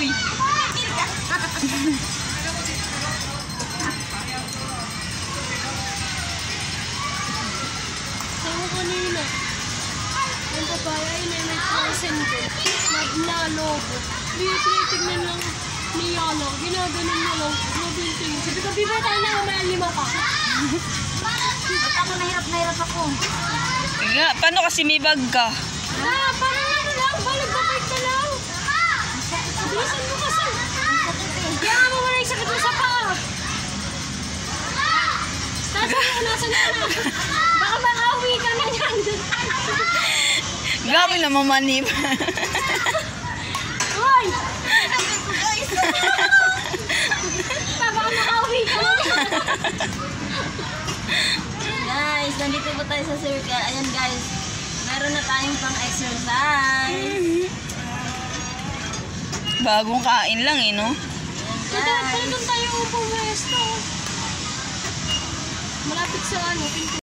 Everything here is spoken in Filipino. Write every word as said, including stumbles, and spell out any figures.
Uy. Sabi ko nila, yung papaya ay may may person ko. Nagnalobo. Tinitignan lang ni Yana. Ginaganon na lang. Nabinting. Sabi ko, bibay tayo na may lima pa. Ba't ako nahirap na hirap ako? Nga, paano kasi may bag ka? Ah, parang ano lang. Balag-babay ka lang. Bilisan mo kasi. Kaya nga mo wala yung sakit mo sa paa. Nasa na, nasa na na. Baka makauwi ka na yan. Grabe na mamanip. Uy! Sabi ko guys. Baka makauwi ka na yan. Guys, nandito po tayo sa circle. Ayan guys, meron na tayong pang exercise. Bagong kain lang eh, no? Kaya doon tayo upo pwesto. Malapit sa ano, pinto.